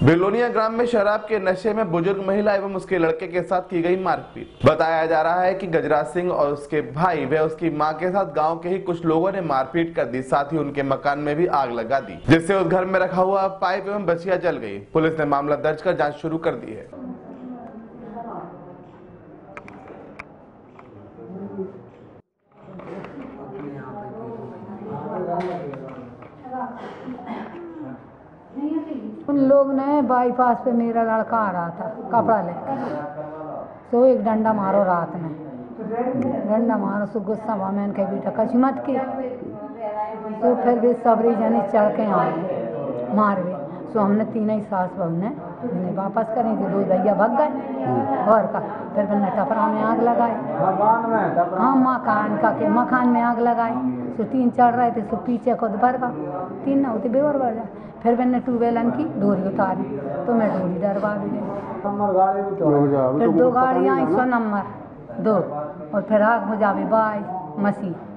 बेलोनिया ग्राम में शराब के नशे में बुजुर्ग महिला एवं उसके लड़के के साथ की गई मारपीट। बताया जा रहा है कि गजराज सिंह और उसके भाई व उसकी मां के साथ गांव के ही कुछ लोगों ने मारपीट कर दी, साथ ही उनके मकान में भी आग लगा दी, जिससे उस घर में रखा हुआ पाइप एवं बचिया जल गई। पुलिस ने मामला दर्ज कर जाँच शुरू कर दी है। उन लोग ने बाईपास पे मेरा लड़का आ रहा था कपड़ा लेकर, तो एक डंडा मारो रात में, डंडा मारो सो गुस्सा हुआ, मैंने कहा बेटा कछ मत की, तो फिर भी सबरी जने चढ़ के आए मार गए। सो हमने तीनों ही सास बहू ने वापस करें कि 2 भैया भग गए और का, फिर मैंने टपरा में आग लगाई। हाँ मकान में आग लगाई। सो 3 चढ़ रहे थे, सो पीछे खुद भर का 3 न होते बेवर बढ़ जाए। फिर मैंने ट्यूबवेलन की डोरी उतारी, तो मैं डोरी डरवा भी गई। फिर 2 गाड़ियाँ 100 नंबर 2 और फिर आग बुझावी बाई मसीह।